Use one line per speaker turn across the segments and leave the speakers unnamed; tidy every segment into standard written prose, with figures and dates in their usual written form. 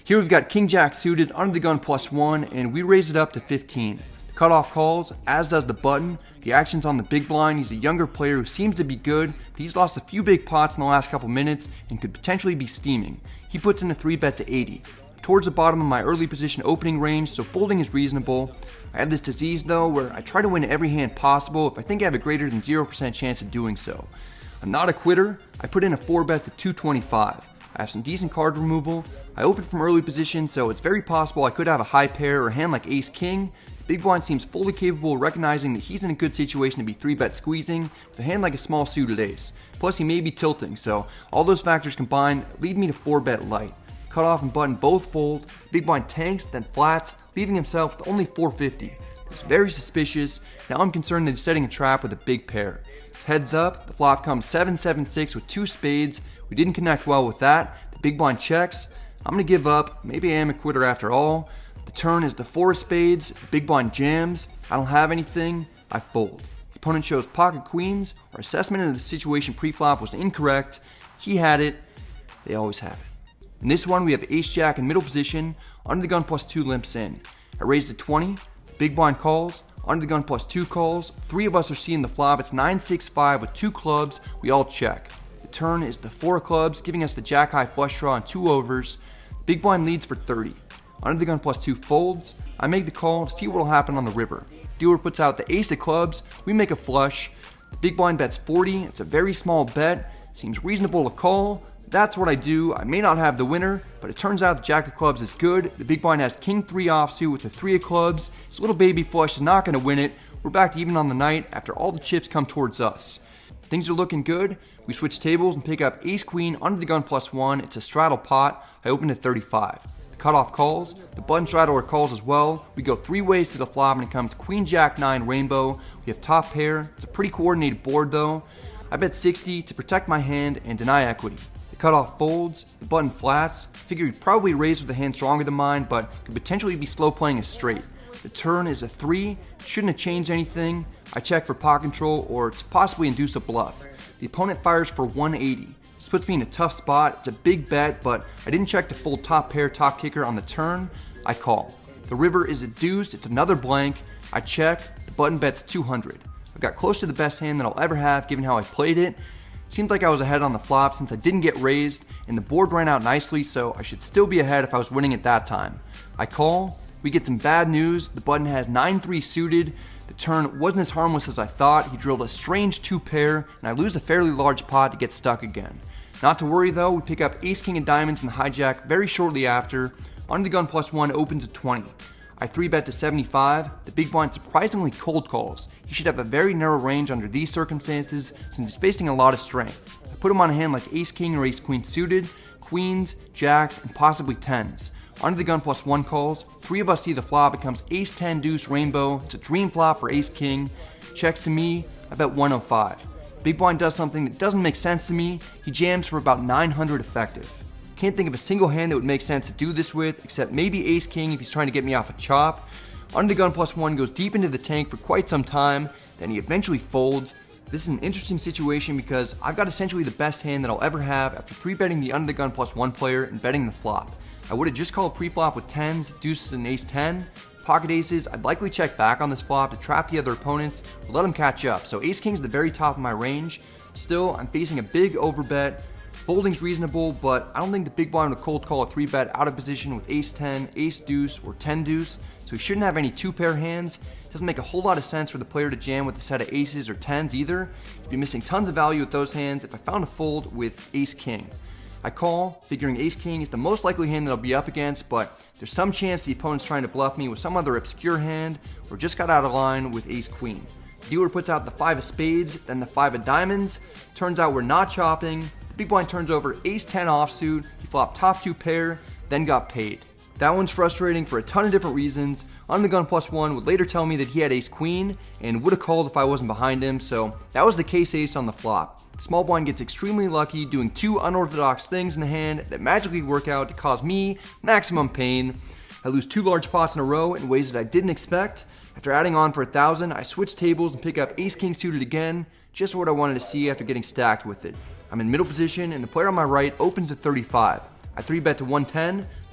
Here we've got King Jack suited under the gun +1, and we raise it up to 15. The cutoff calls, as does the button. The action's on the big blind. He's a younger player who seems to be good, but he's lost a few big pots in the last couple minutes and could potentially be steaming. He puts in a 3-bet to 80. Towards the bottom of my early position opening range, so folding is reasonable. I have this disease though, where I try to win every hand possible if I think I have a greater than 0% chance of doing so. I'm not a quitter. I put in a 4-bet to 225. I have some decent card removal. I opened from early position, so it's very possible I could have a high pair or a hand like ace-king. Big blind seems fully capable of recognizing that he's in a good situation to be 3-bet squeezing with a hand like a small suited ace. Plus he may be tilting, so all those factors combined lead me to 4-bet light. Cutoff and button both fold. Big blind tanks, then flats, leaving himself with only 450. This is very suspicious. Now I'm concerned that he's setting a trap with a big pair. Heads up, the flop comes 7-7-6 with 2 spades. We didn't connect well with that. The big blind checks. I'm going to give up. Maybe I am a quitter after all. The turn is the 4 of spades. The big blind jams. I don't have anything. I fold. The opponent shows pocket queens. Our assessment of the situation pre-flop was incorrect. He had it. They always have it. In this one, we have ace-jack in middle position. Under the gun +2 limps in. I raised to 20. Big blind calls. Under the gun +2 calls. 3 of us are seeing the flop. It's 9-6-5 with 2 clubs. We all check. The turn is the 4 of clubs, giving us the jack-high flush draw and 2 overs. Big blind leads for 30. Under the gun +2 folds. I make the call to see what will happen on the river. Dealer puts out the ace of clubs. We make a flush. The big blind bets 40. It's a very small bet. Seems reasonable to call. That's what I do. I may not have the winner, but it turns out the jack of clubs is good. The big blind has king 3 offsuit with the 3 of clubs. His little baby flush is not going to win it. We're back to even on the night after all the chips come towards us. Things are looking good. We switch tables and pick up ace queen under the gun +1. It's a straddle pot. I open to 35. The cutoff calls. The button straddler calls as well. We go 3 ways to the flop and it comes queen jack 9 rainbow. We have top pair. It's a pretty coordinated board though. I bet 60 to protect my hand and deny equity. The cutoff folds. The button flats. Figure he'd probably raise with a hand stronger than mine, but could potentially be slow playing a straight. The turn is a 3. Shouldn't have changed anything. I check for pot control or to possibly induce a bluff. The opponent fires for 180. This puts me in a tough spot. It's a big bet, but I didn't check to fold top pair, top kicker on the turn. I call. The river is a deuce. It's another blank. I check. The button bets 200. I got close to the best hand that I'll ever have given how I played it. Seemed like I was ahead on the flop since I didn't get raised, and the board ran out nicely, so I should still be ahead if I was winning at that time. I call. We get some bad news. The button has 9-3 suited. The turn wasn't as harmless as I thought. He drilled a strange 2 pair, and I lose a fairly large pot to get stuck again. Not to worry though, we pick up ace king of diamonds in the hijack very shortly after. Under the gun +1 opens at 20. I 3-bet to 75. The big blind surprisingly cold calls. He should have a very narrow range under these circumstances since he's facing a lot of strength. I put him on a hand like ace king or ace queen suited, queens, jacks, and possibly 10s. Under the gun +1 calls. 3 of us see the flop. It comes ace 10 deuce rainbow. It's a dream flop for ace king. Checks to me. I bet 105. Big blind does something that doesn't make sense to me. He jams for about 900 effective. Can't think of a single hand that would make sense to do this with, except maybe ace king if he's trying to get me off a chop. Under the gun +1 goes deep into the tank for quite some time. Then he eventually folds. This is an interesting situation because I've got essentially the best hand that I'll ever have after 3-betting the under the gun +1 player and betting the flop. I would have just called pre-flop with 10s, deuces, and ace 10. Pocket aces, I'd likely check back on this flop to trap the other opponents or let them catch up. So ace king's the very top of my range. Still, I'm facing a big overbet. Folding's reasonable, but I don't think the big blind would cold call a 3-bet out of position with ace 10, ace deuce, or 10 deuce. So he shouldn't have any 2-pair hands. Doesn't make a whole lot of sense for the player to jam with a set of aces or 10s either. He'd be missing tons of value with those hands if I found a fold with ace king. I call, figuring ace king is the most likely hand that I'll be up against, but there's some chance the opponent's trying to bluff me with some other obscure hand or just got out of line with ace queen. The dealer puts out the 5 of spades, then the 5 of diamonds. Turns out we're not chopping. The big blind turns over ace 10 offsuit. He flopped top 2 pair, then got paid. That one's frustrating for a ton of different reasons. Under the gun +1 would later tell me that he had ace queen and would have called if I wasn't behind him, so that was the case ace on the flop. Small blind gets extremely lucky doing 2 unorthodox things in the hand that magically work out to cause me maximum pain. I lose 2 large pots in a row in ways that I didn't expect. After adding on for 1,000, I switch tables and pick up ace king suited again, just what I wanted to see after getting stacked with it. I'm in middle position and the player on my right opens at 35. I 3-bet to 110.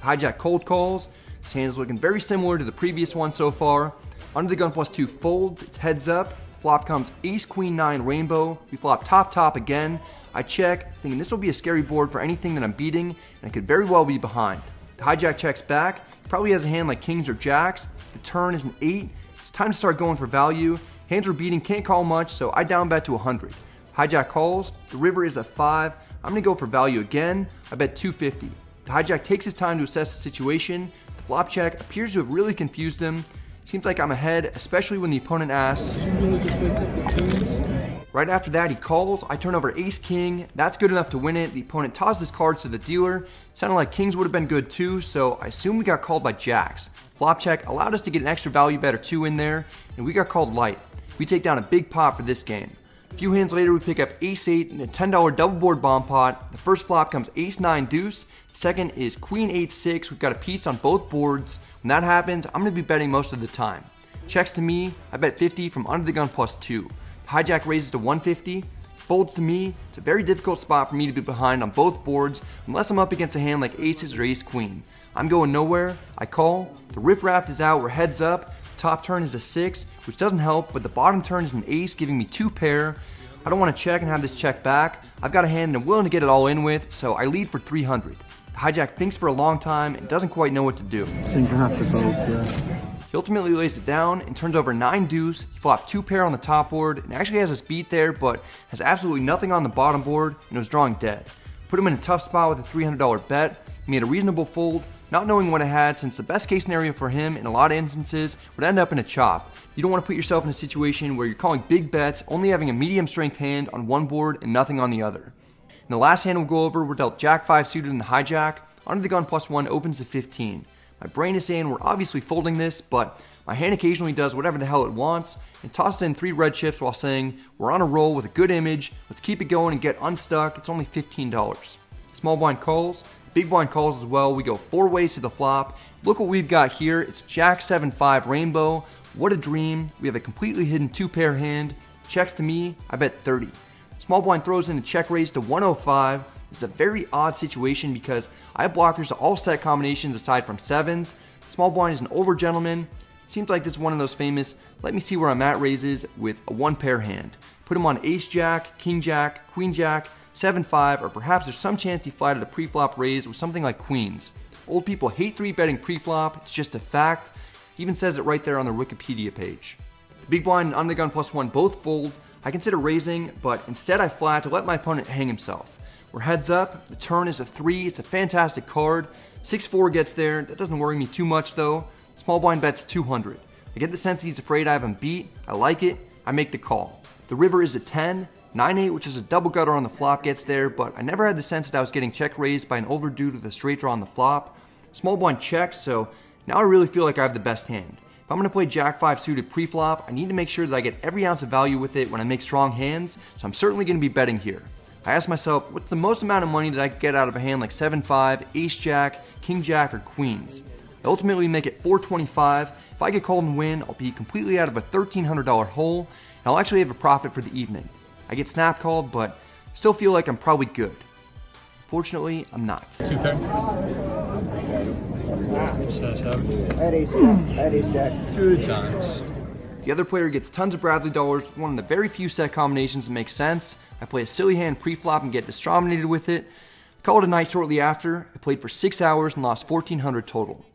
The hijack cold calls. This hand is looking very similar to the previous one so far. Under the gun +2 folds, it's heads up. Flop comes ace, queen, 9, rainbow. We flop top again. I check, thinking this will be a scary board for anything that I'm beating, and I could very well be behind. The hijack checks back. Probably has a hand like kings or jacks. The turn is an 8. It's time to start going for value. Hands we're beating can't call much, so I down bet to 100. Hijack calls. The river is a 5. I'm going to go for value again. I bet 250. The hijack takes his time to assess the situation. The flop check appears to have really confused him. Seems like I'm ahead, especially when the opponent asks. Right after that, he calls. I turn over ace king. That's good enough to win it. The opponent tosses cards to the dealer. Sounded like kings would have been good too, so I assume we got called by jacks. Flop check allowed us to get an extra value bet or 2 in there, and we got called light. We take down a big pot for this game. A few hands later, we pick up ace 8 and a $10 double board bomb pot. The first flop comes ace 9 deuce. The second is queen 8 6. We've got a piece on both boards. When that happens, I'm going to be betting most of the time. Checks to me, I bet 50 from under the gun +2. Hijack raises to 150. Folds to me. It's a very difficult spot for me to be behind on both boards unless I'm up against a hand like aces or ace queen. I'm going nowhere. I call. The riffraff is out. We're heads up. Top turn is a 6, which doesn't help, but the bottom turn is an ace, giving me 2 pair. I don't want to check and have this check back. I've got a hand and I'm willing to get it all in with, so I lead for 300. The hijack thinks for a long time and doesn't quite know what to do.
I think you have to vote, yeah.
He ultimately lays it down and turns over 9 deuce. He flopped 2 pair on the top board and actually has us beat there, but has absolutely nothing on the bottom board and was drawing dead. Put him in a tough spot with a $300 bet. He made a reasonable fold, not knowing what I had, since the best case scenario for him in a lot of instances would end up in a chop. You don't want to put yourself in a situation where you're calling big bets, only having a medium strength hand on one board and nothing on the other. In the last hand we'll go over, we're dealt jack 5 suited in the hijack. Under the gun +1 opens to 15. My brain is saying we're obviously folding this, but my hand occasionally does whatever the hell it wants and tosses in 3 red chips while saying we're on a roll with a good image, let's keep it going and get unstuck, it's only $15. Small blind calls. Big blind calls as well. We go 4 ways to the flop. Look what we've got here. It's jack 7-5 rainbow. What a dream. We have a completely hidden 2-pair hand. Checks to me, I bet 30. Small blind throws in a check raise to 105. It's a very odd situation because I have blockers to all set combinations aside from 7s. Small blind is an older gentleman. Seems like this is one of those famous let me see where I'm at raises with a 1-pair hand. Put him on ace jack, king jack, queen jack, 7-5, or perhaps there's some chance he flatted a pre-flop raise with something like queens. Old people hate 3-betting pre-flop, it's just a fact. He even says it right there on their Wikipedia page. The big blind and under the gun +1 both fold. I consider raising, but instead I flat to let my opponent hang himself. We're heads up, the turn is a 3, it's a fantastic card. 6-4 gets there, that doesn't worry me too much though. Small blind bets 200. I get the sense he's afraid I have him beat, I like it, I make the call. The river is a 10. 9-8, which is a double gutter on the flop, gets there, but I never had the sense that I was getting check raised by an older dude with a straight draw on the flop. Small blind checks, so now I really feel like I have the best hand. If I'm going to play jack 5 suited pre-flop, I need to make sure that I get every ounce of value with it when I make strong hands, so I'm certainly going to be betting here. I asked myself, what's the most amount of money that I could get out of a hand like 7-5, ace jack, king jack, or queens? I ultimately make it $425. If I get called and win, I'll be completely out of a $1,300 hole, and I'll actually have a profit for the evening. I get snap called, but still feel like I'm probably good. Fortunately, I'm not.
2 pair.
Ace jack.
2 times.
The other player gets tons of Bradley dollars with one of the very few set combinations that makes sense. I play a silly hand pre-flop and get distrominated with it. Called a night shortly after. I played for 6 hours and lost $1,400 total.